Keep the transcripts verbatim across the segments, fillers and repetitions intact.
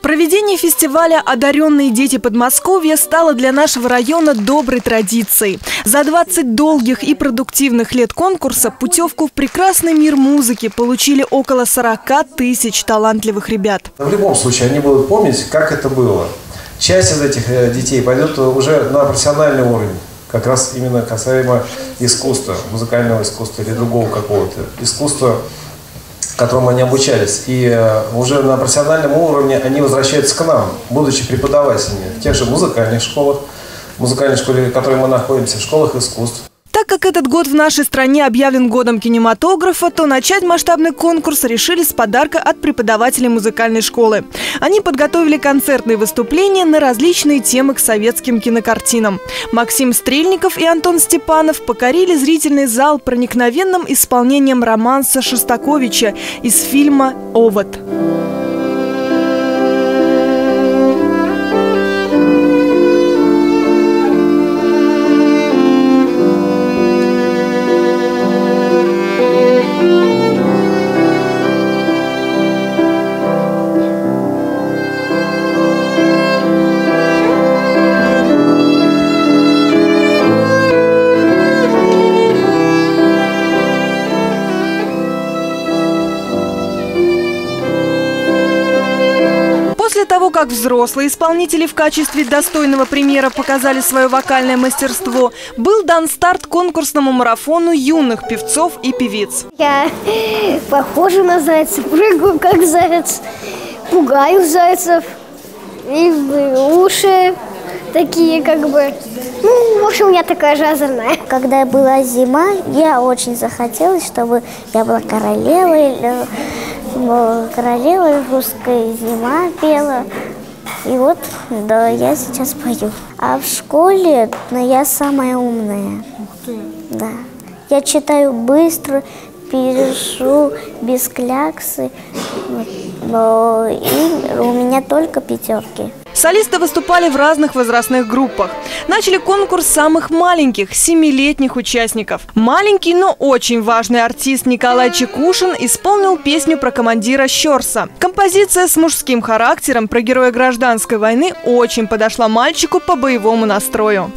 Проведение фестиваля «Одаренные дети Подмосковья» стало для нашего района доброй традицией. За двадцать долгих и продуктивных лет конкурса путевку в прекрасный мир музыки получили около сорока тысяч талантливых ребят. В любом случае они будут помнить, как это было. Часть из этих детей пойдет уже на профессиональный уровень, как раз именно касаемо искусства, музыкального искусства или другого какого-то искусства, которому они обучались. И уже на профессиональном уровне они возвращаются к нам, будучи преподавателями в тех же музыкальных школах, в музыкальной школе, в которой мы находимся, в школах искусств. Так как этот год в нашей стране объявлен годом кинематографа, то начать масштабный конкурс решили с подарка от преподавателей музыкальной школы. Они подготовили концертные выступления на различные темы к советским кинокартинам. Максим Стрельников и Антон Степанов покорили зрительный зал проникновенным исполнением романса Шостаковича из фильма «Овод». После того, как взрослые исполнители в качестве достойного примера показали свое вокальное мастерство, был дан старт конкурсному марафону юных певцов и певиц. Я похожа на зайца, прыгаю как заяц, пугаю зайцев, и уши такие как бы... Ну, в общем, я такая же озорная. Когда была зима, я очень захотелось, чтобы я была королевой, королева русская зима пела. И вот, да, я сейчас пою. А в школе, ну, я самая умная. Ух ты. Да. Я читаю быстро, пишу без кляксы. Но и у меня только пятерки. Солисты выступали в разных возрастных группах. Начали конкурс самых маленьких, семилетних участников. Маленький, но очень важный артист Николай Чекушин исполнил песню про командира Щорса. Композиция с мужским характером про героя гражданской войны очень подошла мальчику по боевому настрою.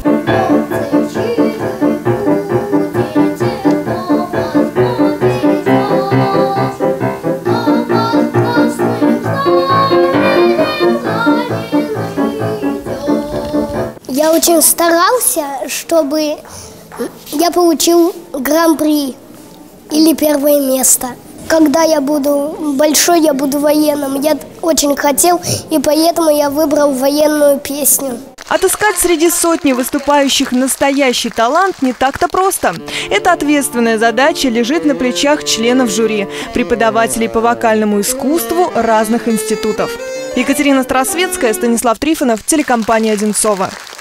Я очень старался, чтобы я получил гран-при или первое место. Когда я буду большой, я буду военным. Я очень хотел, и поэтому я выбрал военную песню. Отыскать среди сотни выступающих настоящий талант не так-то просто. Эта ответственная задача лежит на плечах членов жюри, преподавателей по вокальному искусству разных институтов. Екатерина Старосветская, Станислав Трифонов, телекомпания «Одинцово».